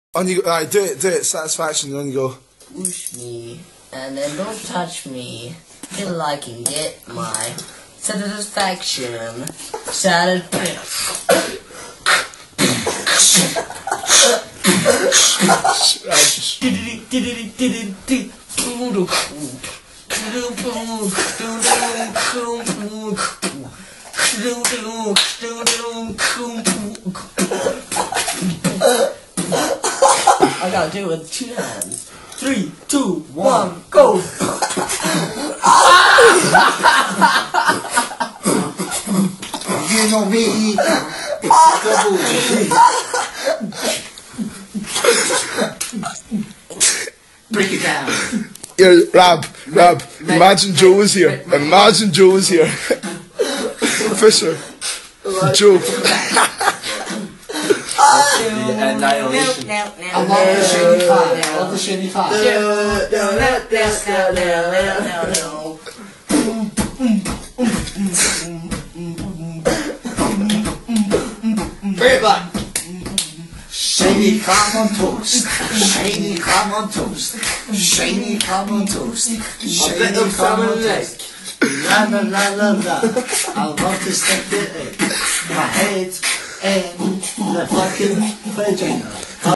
On you go. Alright, do it. Satisfaction. On you go. Push me, and then don't touch me till I can get my satisfaction. I gotta do it with 2 hands. 3, 2, 1, go! You know me. Break it down. Here, Rab. Imagine Joe was here. Imagine Joe was here. Fisher. Joe. The annihilation. I love the shady part. I love the shady part. Bring it back. Shady ham on toast. Shady ham on toast. Shady ham on toast. Shady ham on toast. La la la la la. I love to stick it in my head and the fucking vagina.